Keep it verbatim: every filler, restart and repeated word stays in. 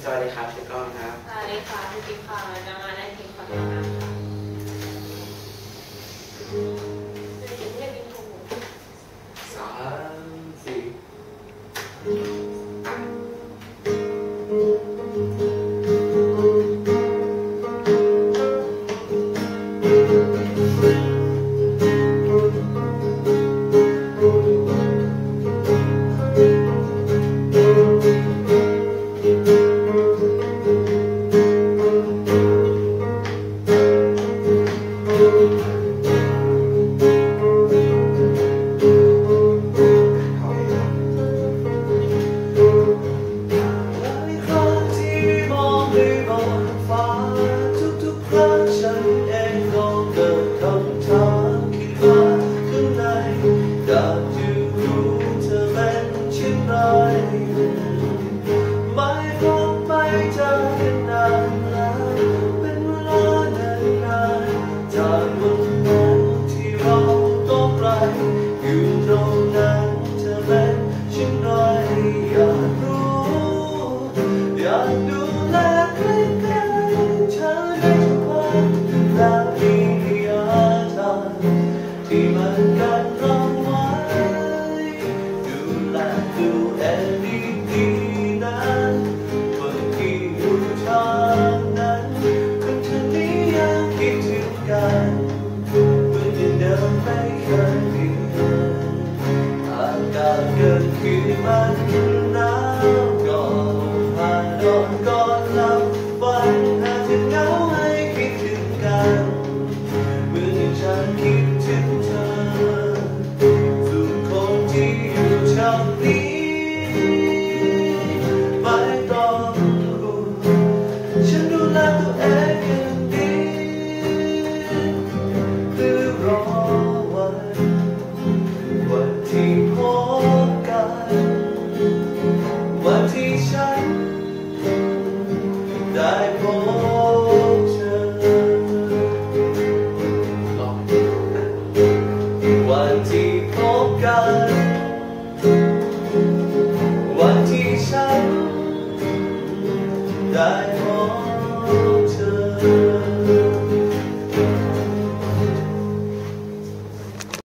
วัสดีครับชื่อกล้องครับสวัสดีค่ะชื่อจิ๊บค่ะจะมาได้ทีมขอต้อนรับค่ะจะเห็นเรียกเป็นถูกสามสี่เกิดขึ้นมันหนาวก่อนผ่านนอนก่อนหลับฝันหากจะเหงาให้คิดถึงกันเมื่อฉันคิดถึงเธอสู่คนที่อยู่ช่องนี้ไม่ต้องห่วงฉันดูแลตัวเองอย่างดีหรือรอวันวันที่พบวันที่ฉันได้พบเธอวันที่พบกันวันที่ฉันได้